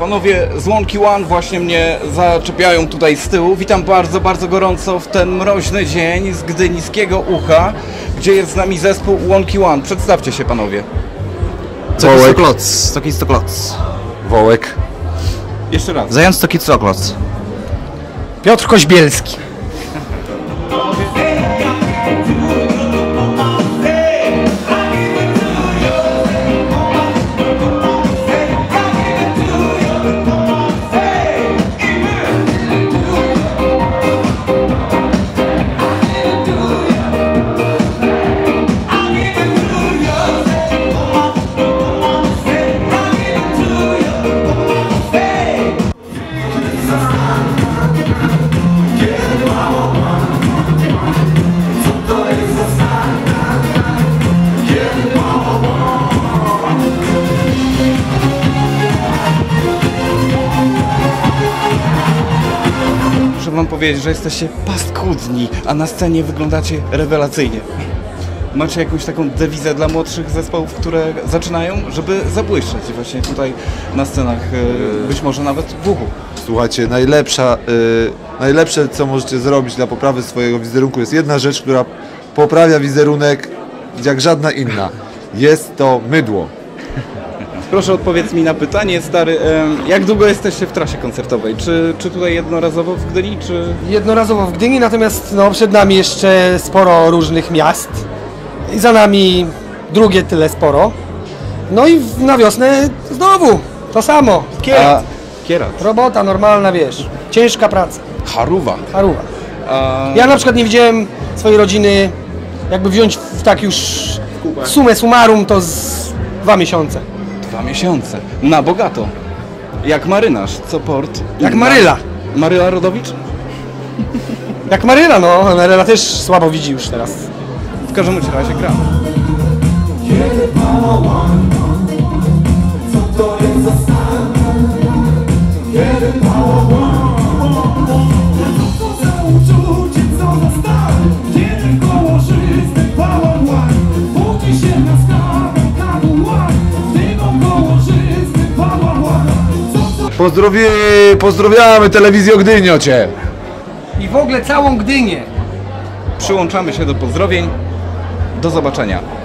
Panowie z Łąki One właśnie mnie zaczepiają tutaj z tyłu. Witam bardzo, bardzo gorąco w ten mroźny dzień z Gdyńskiego Ucha, gdzie jest z nami zespół Łąki One. Przedstawcie się, panowie. Wołek. Stokicokloc. Wołek. Jeszcze raz. Zając Stokicokloc. Piotr Koźbielski. Muszę wam powiedzieć, że jesteście paskudni, a na scenie wyglądacie rewelacyjnie. Macie jakąś taką dewizę dla młodszych zespołów, które zaczynają, żeby zabłyszczeć właśnie tutaj na scenach, być może nawet w uchu. Słuchajcie, najlepsze co możecie zrobić dla poprawy swojego wizerunku jest jedna rzecz, która poprawia wizerunek jak żadna inna. Jest to mydło. Proszę odpowiedz mi na pytanie, stary, jak długo jesteście w trasie koncertowej? Czy tutaj jednorazowo w Gdyni, czy... Jednorazowo w Gdyni, natomiast przed nami jeszcze sporo różnych miast. I za nami drugie tyle sporo. No i na wiosnę znowu to samo. Kierat. Kierat. Robota normalna, wiesz. Ciężka praca. Charuwa. Haruwa. A... Ja na przykład nie widziałem swojej rodziny, jakby wziąć w tak już sumę summarum, to z 2 miesiące. 2 miesiące. Na bogato. Jak marynarz, co port. Jak Maryla. Maryla Rodowicz? Jak Maryla, no. Maryla też słabo widzi już teraz. W każdym razie gram. Pozdrawiamy telewizję Gdynio cię. I w ogóle całą Gdynię. Przyłączamy się do pozdrowień. Do zobaczenia.